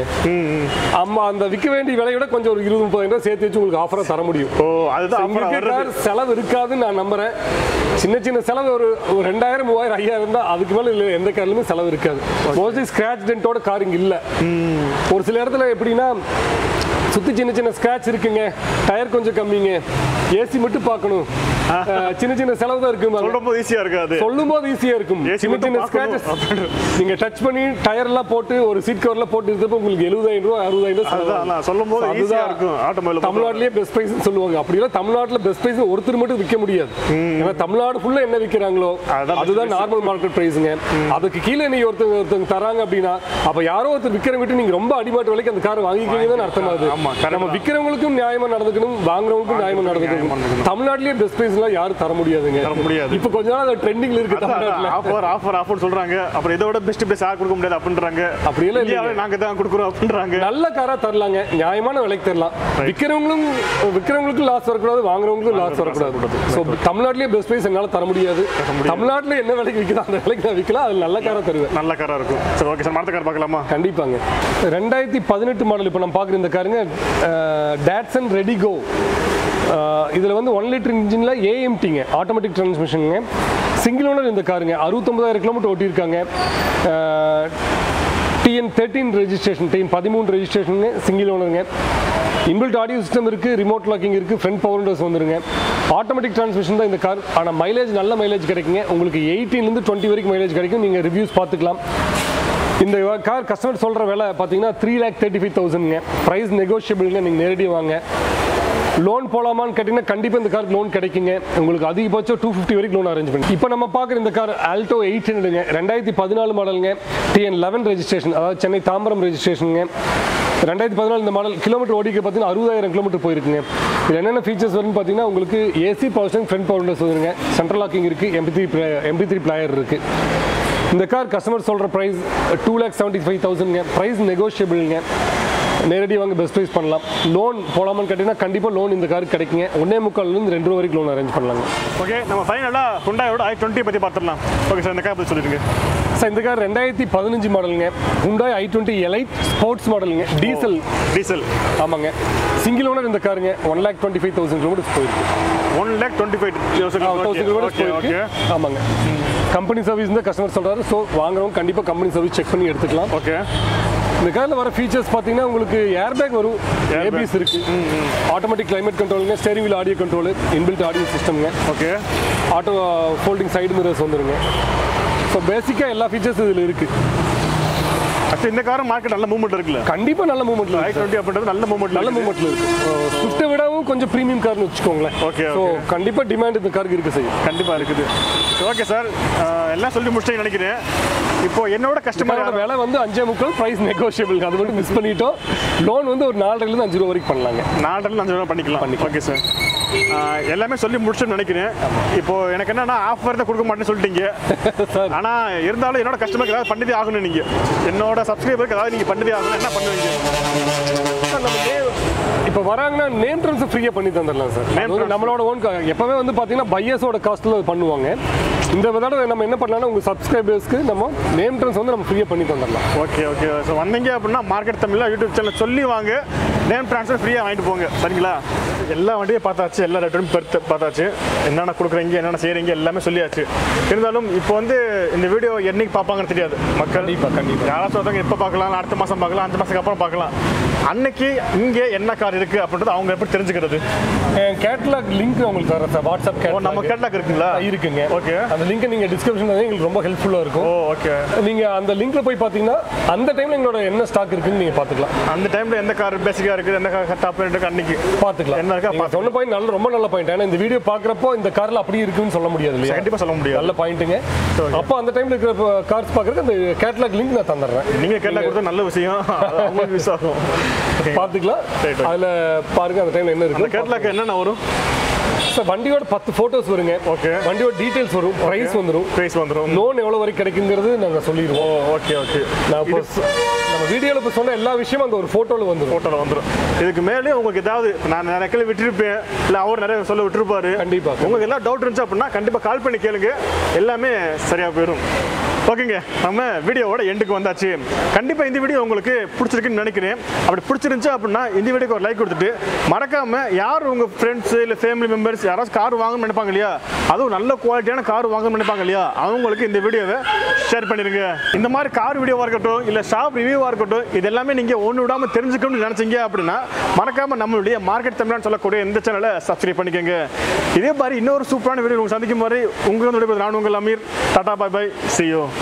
ஆமா, அந்த விற்க வேண்டிய விலையோட கொஞ்சம் ஒரு இருபது முப்பதாயிரம் ரூபாய் சேர்த்து வச்சு உங்களுக்கு ஆஃபராக தர முடியும். ஓ, அதுதான் செலவு இருக்காதுன்னு நான் நம்புறேன். சின்ன சின்ன செலவு ஒரு ரெண்டாயிரம் மூவாயிரம் ஐயாயிரம் தான். அதுக்கு மேலே இல்லை, எந்த கார்லையுமே செலவு இருக்காது. மோஸ்ட்லி ஸ்கிராச் டென்ட்டோட கார் இங்கே இல்லை. ஒரு சில இடத்துல எப்படின்னா சுற்றி சின்ன சின்ன ஸ்கிராச் இருக்குங்க, டயர் கொஞ்சம் கம்மிங்க, ஏசி மட்டும் பார்க்கணும், சின்ன சின்ன செலவு தான் இருக்கு. சொல்லும்போது ஈஸியாக இருக்காது, சொல்லும்போது ஈஸியாக இருக்கும். சின்ன சின்ன ஸ்கிராச்சஸ் நீங்கள் டச் பண்ணி டயர்லாம் போட்டு ஒரு சீட் கவர்லாம் போட்டு இருந்தப்போ உங்களுக்கு எழுபதாயிரம் ரூபா அறுபதாயிரம் ரூபா சொல்லும்போது ஈஸியாக இருக்கும். ஆட்டோமொபைல் தமிழ்நாட்டிலேயே பெஸ்ட் ப்ரைஸ்னு சொல்லுவாங்க. அப்படிலாம் தமிழ்நாட்டில் பெஸ்ட் ப்ரைஸ் ஒருத்தர் மட்டும் விற்க முடியாது. ஏன்னா தமிழ்நாடு ஃபுல்லாக என்ன விற்கிறாங்களோ அதுதான் நார்மல் மார்க்கெட் ப்ரைஸுங்க. அதுக்கு கீழே நீங்கள் ஒருத்தங்க ஒருத்தங்க தராங்க அப்படின்னா அப்போ யாரோ ஒருத்தர் விற்கிற விட்டு நீங்கள் ரொம்ப அடிமாட்டு விலைக்கு அந்த காரை வாங்கிக்கிறீங்கன்னு அர்த்தமாகுது. நம்ம விற்கிறவங்களுக்கும் நியாயமாக நடந்துக்கணும், வாங்குறவங்களுக்கும் நியாயமாக நடந்துக்கணும். தமிழ்நாட்டிலேயே பெஸ்ட் ப்ரைஸ்லாம் யாரும் தர முடியாதுங்க. தர முடியாது. இப்போ கொஞ்ச நாள் அது ட்ரெண்டிங்ல இருக்கு தமிழ்நாட்டில். ஆஃபர் ஆஃபர் ஆஃபர் சொல்றாங்க. அப்புறம் இதோட பெஸ்ட் ப்ரைஸ் யார் கொடுக்க முடியாது அப்படின்றாங்க. அப்படியெல்லாம் இல்லை, நாங்கள் தான் கொடுக்குறோம் அப்படின்றாங்க. நல்ல காராக தரலாங்க, நியாயமான விலைக்கு தரலாம். விற்கிறவங்களும் விற்கிறவங்களுக்கும் லாஸ் வரக்கூடாது, வாங்குறவங்களுக்கும் லாஸ் வரக்கூடாது. ஸோ தமிழ்நாட்டிலேயே பெஸ்ட் ப்ரைஸ் என்னால் தர முடியாது. தமிழ்நாட்டில் என்ன விலைக்கு விற்குதோ அந்த விலைக்கு நான் விற்கலாம். அது நல்ல காராக தருவேன். நல்ல காராக இருக்கும். சரி, ஓகே சார். அடுத்த கார் பார்க்கலாமா? கண்டிப்பாங்க. ரெண்டாயிரத்தி பதினெட்டு மாடல் இப்போ நம்ம பார்க்குற இந்த காருங்க டாட்சன் ரெடிகோ. இதில் வந்து ஒன் லிட்டர் இன்ஜினில் ஏஎம்டிங்க, ஆட்டோமேட்டிக் டிரான்ஸ்மிஷனுங்க. சிங்கிள் ஓனர் இந்த காருங்க. அறுபத்தொம்பதாயிரம் கிலோமீட்டர் ஓட்டியிருக்காங்க. டிஎன் தேர்ட்டீன் ரெஜிஸ்ட்ரேஷன், டிஎன் பதிமூணு ரெஜிஸ்ட்ரேஷனுங்க. சிங்கிள் ஓனருங்க. இன்பில்ட் ஆடியோ சிஸ்டம் இருக்குது, ரிமோட் லாக்கிங் இருக்குது, ஃப்ரண்ட் பவர் விண்டோஸ் வந்துருங்க. ஆட்டோமேட்டிக் டிரான்ஸ்மிஷன் தான் இந்த கார். ஆனால் மைலேஜ் நல்ல மைலேஜ் கிடைக்குங்க. உங்களுக்கு எயிட்டீன்லேருந்து டுவெண்ட்டி வரைக்கும் மைலேஜ் கிடைக்கும். நீங்கள் ரிவ்யூஸ் பார்த்துக்கலாம். இந்த கார் கஸ்டமர் சொல்கிற விலை பார்த்தீங்கன்னா த்ரீ லேக் தேர்ட்டி ஃபைவ் தௌசண்ட்ங்க. ப்ரைஸ் நெகோஷியபிளுங்க. நீங்கள் நேரடியாக வாங்க. லோன் போகலாமான்னு கேட்டிங்கன்னா கண்டிப்பாக இந்த காருக்கு லோன் கிடைக்குங்க. உங்களுக்கு அதிகபட்சம் டூ ஃபிஃப்டி வரைக்கும் லோன் அரேஞ்ச் பண்ணி. இப்போ நம்ம பார்க்குற இந்த கார் ஆல்டோ எயிட் ஹண்ட்ரடுங்க. ரெண்டாயிரத்தி பதினாலு மாடலுங்க. டிஎன் லெவன் ரெஜிஸ்ட்ரேஷன், அதாவது சென்னை தாம்பரம் ரெஜிஸ்ட்ரேஷனுங்க. ரெண்டாயிரத்தி பதினாலு இந்த மாடல். கிலோமீட்டர் ஓடிக்க பார்த்தீங்கன்னா அறுபதாயிரம் கிலோமீட்டர் போயிருக்குங்க. இதில் என்னென்ன ஃபீச்சர்ஸ் வரும்னு பார்த்தீங்கன்னா உங்களுக்கு AC power steering, front power windows வருங்க, சென்ட்ரல் லாக்கிங் இருக்குது, MP three MP three player இருக்குது. இந்த கார் கஸ்டமர் சொல்கிற price two lakh seventy five தௌசண்ட்ங்க. ப்ரைஸ் நெகோஷியபிளுங்க. நேரடியாக வாங்க பெஸ்ட் ப்ரைஸ் பண்ணலாம். லோன் போகலாமான்னு கேட்டிங்கன்னா கண்டிப்பாக லோன் இந்த காருக்கு கிடைக்குங்க. ஒன்றே முக்கால்லேருந்து ரெண்டு ரூபா வரைக்கும் லோன் அரேஞ்ச் பண்ணலாங்க. ஓகே, நம்ம ஃபைனலாக ஹுண்டாயோட ஐ டுவெண்ட்டி பற்றி பார்த்துடலாம். ஓகே சார், இந்த கார் பற்றி சொல்லிடுங்க சார். இந்த கார் ரெண்டாயிரத்தி பதினஞ்சு மாடலுங்க. Hyundai i twenty elite sports மாடலுங்க. டீசல் டீசல் ஆமாங்க. சிங்கிள் ஓனர் இந்த காருங்க. One lakh twenty five thousand kilometres போயிருக்கு. One lakh twenty five thousand kilometres போயிருக்கு. ஆமாங்க. கம்பெனி சர்வீஸ் தான் கஸ்டமர் சொல்கிறாரு. ஸோ வாங்குறவங்க கண்டிப்பாக கம்பெனி சர்வீஸ் செக் பண்ணி எடுத்துக்கலாம். ஓகே. இந்த காரில் வர ஃபீச்சர்ஸ் பார்த்தீங்கன்னா உங்களுக்கு ஏர் பேக் வரும், ஏபிஎஸ் இருக்குது, ஆட்டோமேட்டிக் கிளைமேட் கண்ட்ரோலுங்க, steering wheel audio control, inbuilt audio சிஸ்டம்ங்க. Okay. Auto folding side mirrors வந்துருங்க. ஸோ பேசிக்காக எல்லா ஃபீச்சர்ஸ் இதில் இருக்குது. ஆக்சுவலி இந்த கார் மார்க்கெட் நல்ல மூவ்மெண்ட் இருக்குல்ல? கண்டிப்பாக நல்ல மூவ்மெண்ட்ல. ஐ டுவெண்ட்டி அப்படின்றது நல்ல மூவ்மெண்ட் நல்ல மூவ்மெண்ட்ல இருக்கு. ஸ்விஃப்ட்டை விடவும் கொஞ்சம் ப்ரீமியம் கார்னு வச்சுக்கோங்களேன். ஓகே. ஸோ கண்டிப்பாக டிமாண்ட் இந்த காருக்கு இருக்குது செய்யும். கண்டிப்பாக இருக்குது. ஓகே சார், எல்லாம் சொல்லி முடிச்சுட்டு நினைக்கிறேன். இப்போ என்னோட கஸ்டமரோட விலை வந்து அஞ்சே முக்கால், ப்ரைஸ் நெகோஷியபிள். அது மட்டும் மிஸ் பண்ணிட்டோம். லோன் வந்து ஒரு நாலரைலேருந்து அஞ்சு ரூபா வரைக்கும் பண்ணலாங்க. நாலரைலேருந்து அஞ்சு ரூபா பண்ணிக்கலாம். பண்ணிக்கலாம். ஓகே சார், எல்லாமே சொல்லி முடிச்சுன்னு நினைக்கிறேன். இப்போ எனக்கு என்னன்னா ஆஃபர் தான் கொடுக்க மாட்டேன்னு சொல்லிட்டீங்க சார். ஆனால் இருந்தாலும் என்னோட கஸ்டமருக்கு ஏதாவது பண்ணதே ஆகணும். நீங்கள் என்னோட சப்ஸ்கிரைபருக்கு ஏதாவது நீங்கள் பண்ணதே ஆகணும். என்ன பண்ணுவீங்க? இப்போ வராங்கன்னா நேம் ட்ரான்ஸ்ஃபர் ஃப்ரீயாக பண்ணி தந்துடலாம் சார். நம்மளோட ஓன் எப்போவே வந்து பார்த்தீங்கன்னா பையர்ஸோட காஸ்ட்டில் பண்ணுவாங்க. இந்த தடவை நம்ம என்ன பண்ணலாம்னா உங்கள் சப்ஸ்கிரைபர்ஸ்க்கு நம்ம நேம் ட்ரான்ஸ் வந்து நம்ம ஃப்ரீயாக பண்ணி தந்துடலாம். ஓகே ஓகே ஸோ வந்தீங்க அப்படின்னா மார்க்கெட் தமிழில் யூடியூப் சேனல் சொல்லி வாங்க, நேம் ட்ரான்ஸ்ஃபர் ஃப்ரீயாக வாங்கிட்டு போங்க. சரிங்களா? எல்லா வண்டியும் பார்த்தாச்சு, எல்லா ரேட்டும் பெருத்து பார்த்தாச்சு, என்னென்ன கொடுக்குறீங்க என்னென்ன செய்கிறீங்க எல்லாமே சொல்லியாச்சு. இருந்தாலும் இப்போ வந்து இந்த வீடியோ என்னைக்கு பார்ப்பாங்கன்னு தெரியாது மக்கள். கண்டிப்பாக கண்டிப்பாக யாராச்சும் ஒருத்தவங்க எப்போ பார்க்கலாம், அடுத்த மாதம் பார்க்கலாம், அஞ்சு மாதத்துக்கு அப்புறம் பார்க்கலாம். அன்னைக்கு இங்கே என்ன கார் இருக்குது அப்படின்றது அவங்க எப்படி தெரிஞ்சுக்கிறது? கேட்லாக் லிங்க் உங்களுக்கு தரேன் சார். வாட்ஸ்அப் கேட்லாக் நம்ம கேட்லாக் இருக்குங்களா? இருக்குங்க. ஓகே, அந்த லிங்க் நீங்கள் டிஸ்கிரிப்ஷன் எங்களுக்கு ரொம்ப ஹெல்ப்ஃபுல்லாக இருக்கும். Oh okay. நீங்கள் அந்த லிங்க்ல போய் பார்த்தீங்கன்னா அந்த டைமில் எங்களோட என்ன ஸ்டாக் இருக்குன்னு நீங்கள் பார்த்துக்கலாம். அந்த டைமில் எந்த கார் பேசிக்காக இருக்குது, எந்த கார் டாப் இருக்குது அன்னைக்கு பார்த்துக்கலாம். என்ன இருக்கா பார்த்து சொன்ன பாயிண்ட் நல்ல ரொம்ப நல்ல பாயிண்ட். ஏன்னா இந்த வீடியோ பார்க்குறப்போ இந்த காரில் அப்படி இருக்குன்னு சொல்ல முடியாது இல்லையா? கண்டிப்பாக சொல்ல முடியாது. நல்ல பாயிண்ட்டுங்க. அப்போ அந்த டைமில் இருக்கிற கார்ஸ் பார்க்குறதுக்கு அந்த கேட்லாக் லிங்க் நான் தந்துடுறேன். நீங்கள் கேட்லாக் கொடுத்தா நல்ல விஷயம், உங்களுக்கு யூஸ் ஆகும். பார்த்துக்கலாம். அதில் பாருங்க அந்த டைம்ல என்ன இருக்கு. கேட்லாக் என்னென்ன வரும் சார்? வண்டியோட பத்து போட்டோஸ் வருங்க. ஓகே. வண்டியோட டீடைல்ஸ் வரும், பிரைஸ் வந்துடும், பிரைஸ் வந்துடும், லோன் எவ்வளோ வரைக்கும் கிடைக்குங்கிறது நாங்கள் சொல்லிடுவோம். Okay okay. நான் இப்போ நம்ம வீடியோவில் இப்போ சொன்ன எல்லா விஷயமும் அந்த ஒரு ஃபோட்டோவில் வந்துடும். ஃபோட்டோவில் வந்துடும். இதுக்கு மேலே உங்களுக்கு ஏதாவது நான் நிறைய கேள்வி விட்டுருப்பேன், இல்லை அவர் நிறைய சொல்ல விட்டுருப்பாரு. கண்டிப்பாக உங்களுக்கு எல்லாம் டவுட் இருந்துச்சு அப்படின்னா கண்டிப்பாக கால் பண்ணி கேளுங்க, எல்லாமே சரியாக போயிடும். ஓகேங்க, நம்ம வீடியோவோட எண்டுக்கு வந்தாச்சு. கண்டிப்பாக இந்த வீடியோ உங்களுக்கு பிடிச்சிருக்குன்னு நினைக்கிறேன். அப்படி பிடிச்சிருந்துச்சு அப்படின்னா இந்த வீடியோக்கு ஒரு லைக் கொடுத்துட்டு மறக்காமல் யார் உங்கள் ஃப்ரெண்ட்ஸு இல்லை ஃபேமிலி மெம்பர்ஸ் யாராவது கார் வாங்கணும்னு நினைப்பாங்க இல்லையா, அதுவும் நல்ல குவாலிட்டியான கார் வாங்கணும்னு நினைப்பாங்க இல்லையா, அவங்களுக்கு இந்த வீடியோவை ஷேர் பண்ணிடுங்க. இந்த மாதிரி கார் வீடியோவாக இருக்கட்டும், இல்லை ஷாப் ரிவ்யூவாக இருக்கட்டும், இது எல்லாமே நீங்கள் ஒன்று விடாமல் தெரிஞ்சுக்கணும்னு நினச்சிங்க அப்படின்னா மறக்காமல் நம்மளுடைய மார்க்கெட் தமிழ்னு சொல்லக்கூடிய இந்த சேனலை சப்ஸ்கிரைப் பண்ணிக்கோங்க. இதே மாதிரி இன்னொரு சூப்பரான வீடியோ உங்களுக்கு சந்திக்கும் மாதிரி உங்களுக்கு நான் உங்கள் Amir. Tata, bye bye, see you.